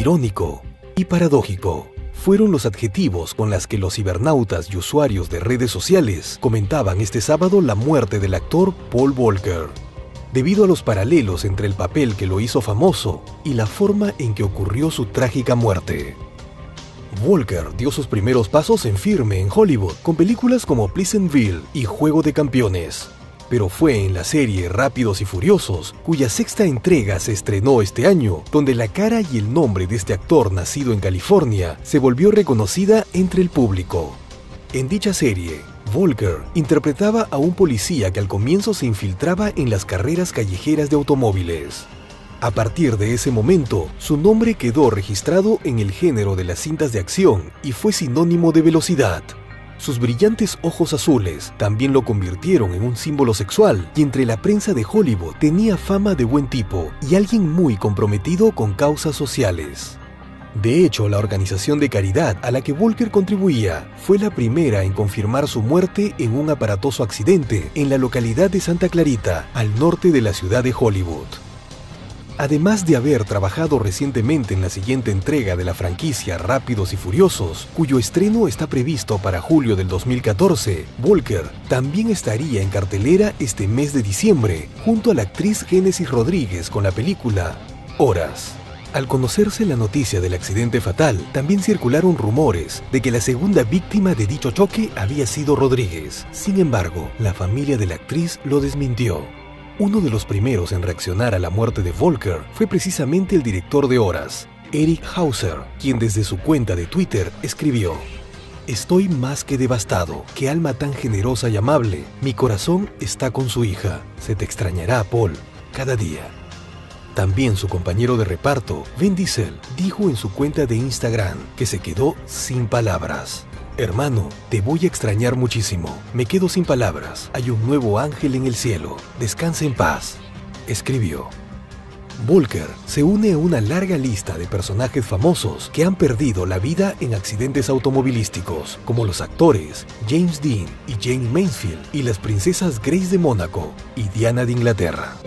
irónico y paradójico fueron los adjetivos con los que los cibernautas y usuarios de redes sociales comentaban este sábado la muerte del actor Paul Walker, debido a los paralelos entre el papel que lo hizo famoso y la forma en que ocurrió su trágica muerte. Walker dio sus primeros pasos en firme en Hollywood con películas como Pleasantville y Juego de Campeones, pero fue en la serie Rápidos y Furiosos, cuya sexta entrega se estrenó este año, donde la cara y el nombre de este actor nacido en California se volvió reconocida entre el público. En dicha serie, Walker interpretaba a un policía que al comienzo se infiltraba en las carreras callejeras de automóviles. A partir de ese momento, su nombre quedó registrado en el género de las cintas de acción y fue sinónimo de velocidad. Sus brillantes ojos azules también lo convirtieron en un símbolo sexual y entre la prensa de Hollywood tenía fama de buen tipo y alguien muy comprometido con causas sociales. De hecho, la organización de caridad a la que Walker contribuía fue la primera en confirmar su muerte en un aparatoso accidente en la localidad de Santa Clarita, al norte de la ciudad de Hollywood. Además de haber trabajado recientemente en la siguiente entrega de la franquicia Rápidos y Furiosos, cuyo estreno está previsto para julio del 2014, Walker también estaría en cartelera este mes de diciembre, junto a la actriz Génesis Rodríguez con la película Horas. Al conocerse la noticia del accidente fatal, también circularon rumores de que la segunda víctima de dicho choque había sido Rodríguez. Sin embargo, la familia de la actriz lo desmintió. Uno de los primeros en reaccionar a la muerte de Walker fue precisamente el director de Horas, Eric Hauser, quien desde su cuenta de Twitter escribió: «Estoy más que devastado, qué alma tan generosa y amable, mi corazón está con su hija, se te extrañará, Paul, cada día». También su compañero de reparto, Vin Diesel, dijo en su cuenta de Instagram que se quedó sin palabras. «Hermano, te voy a extrañar muchísimo. Me quedo sin palabras. Hay un nuevo ángel en el cielo. Descansa en paz», escribió. Walker se une a una larga lista de personajes famosos que han perdido la vida en accidentes automovilísticos, como los actores James Dean y Jane Mansfield y las princesas Grace de Mónaco y Diana de Inglaterra.